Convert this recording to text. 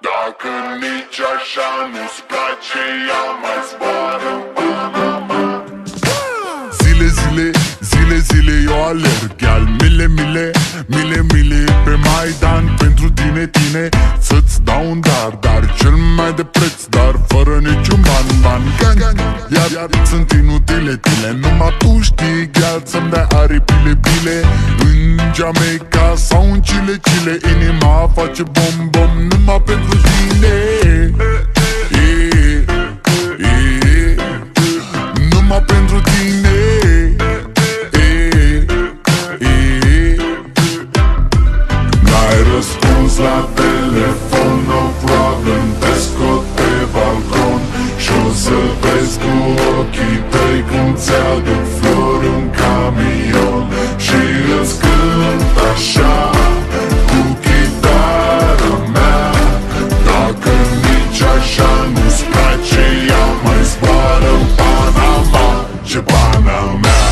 Dacă nici așa nu-ți place, ea mai zboară în Panama. Zile, zile, zile, zile eu alerg, al mile, mile, mile, mile pe Maidan pentru tine, tine. Să-ți dau un dar cel mai de preț, dar fără niciun ban. Iar sunt inutile, tile. Numai tu știi, gheal, să-mi dai aripile, bile. În Jamaica sau în Chile, Chile, inima face bom numai pentru tine. Numai pentru tine. N-ai răspuns la telefon, no problem, te scot pe balcon și-o să vezi cu ochii tăi cum ți-aduc flori în camion și îți cânt așa cu chitara mea. Dacă nici așa nu-ți place, ea mai zboară în Panama. Ce Panama?